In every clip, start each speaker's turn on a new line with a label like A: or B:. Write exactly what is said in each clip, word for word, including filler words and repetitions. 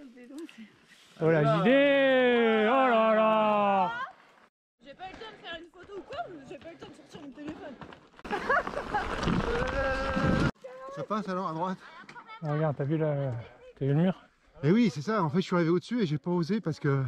A: Oh la J D. Oh là là.
B: J'ai pas eu le temps de faire une photo ou quoi, j'ai pas eu le temps de sortir mon téléphone.
C: Ça passe alors à droite?
A: Ah, regarde, t'as vu, la... t'as vu le mur?
C: Et oui, c'est ça, en fait je suis arrivé au-dessus et j'ai pas osé parce que...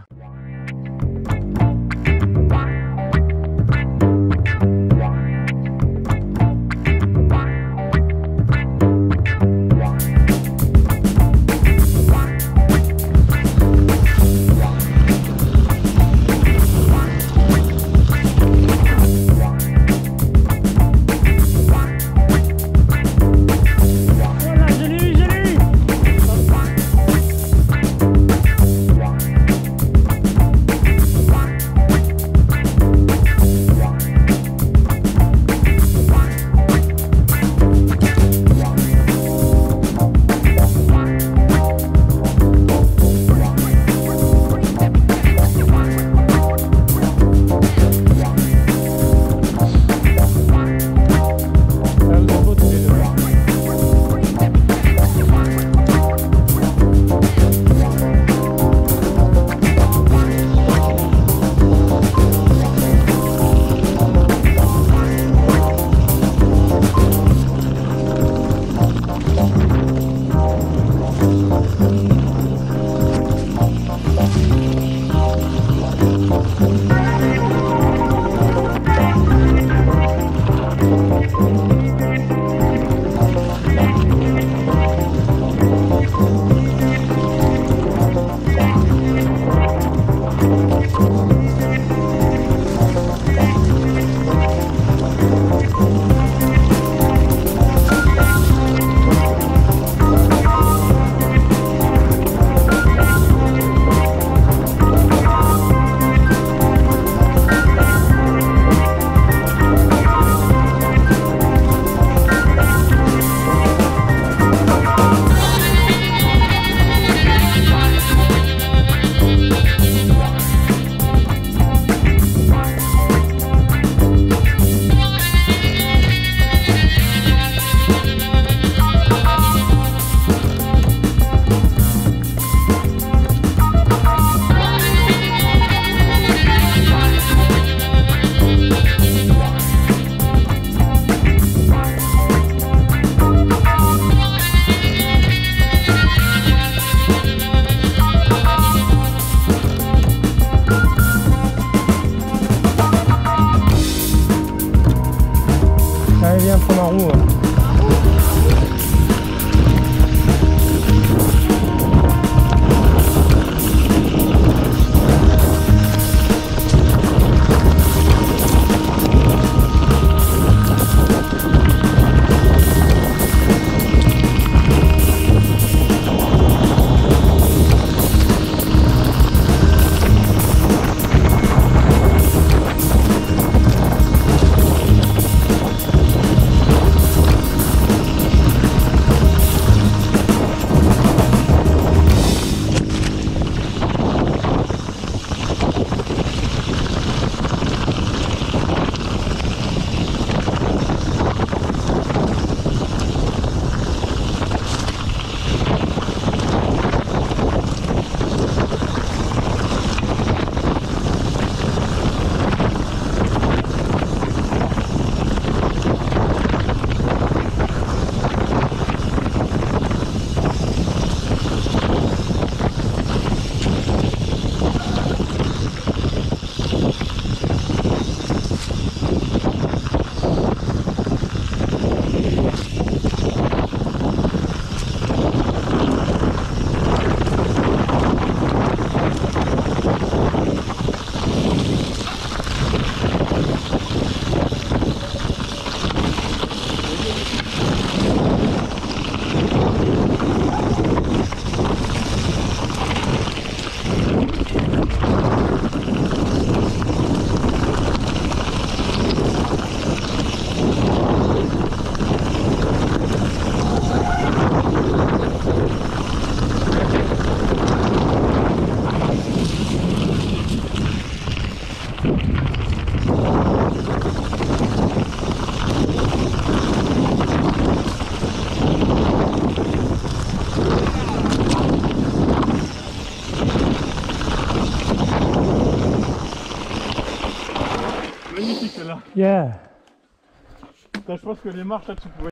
A: Yeah.
D: Putain, je pense que les marches là tu pouvais.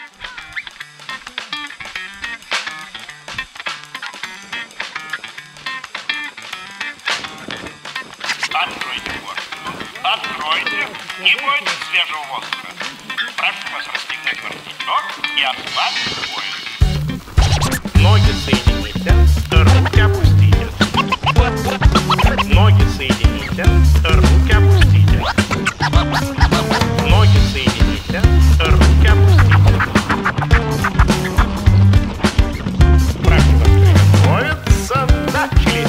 E: Откройте форточку. Откройте. Не бойтесь свежего воздуха. Прошу вас расстегнуть воротничок и отправить поезд. Ноги соедините. Руки опустите. Ноги соедините. Руки опустите. Ноги соедините. Руки опустите. Прошу вас приготовиться. Начали.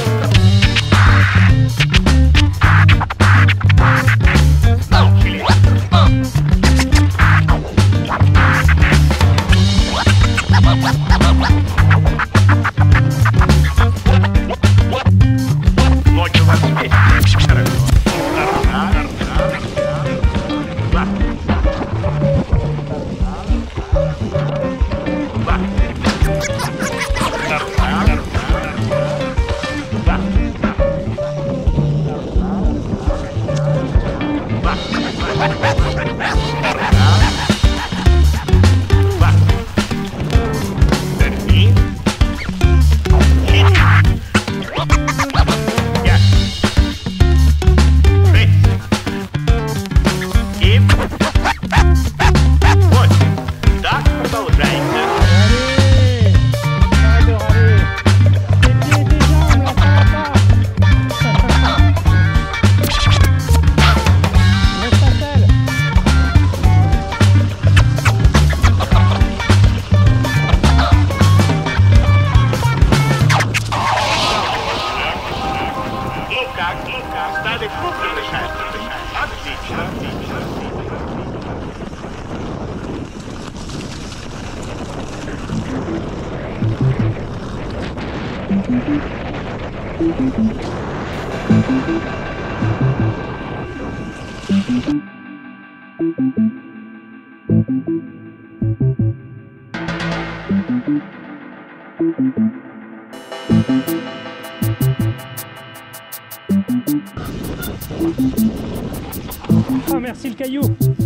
A: Ah, merci le caillou.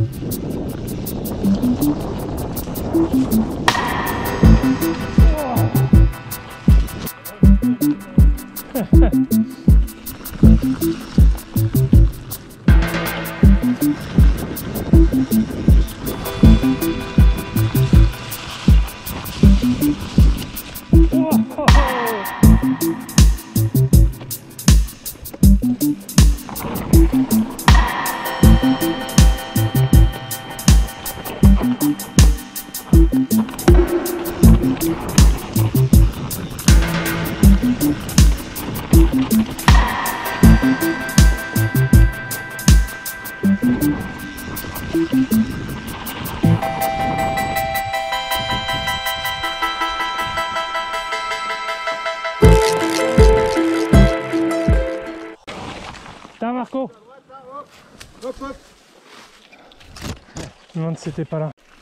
A: Putain, Marco.
C: Hop hop.
A: Je me demande si c'était pas là.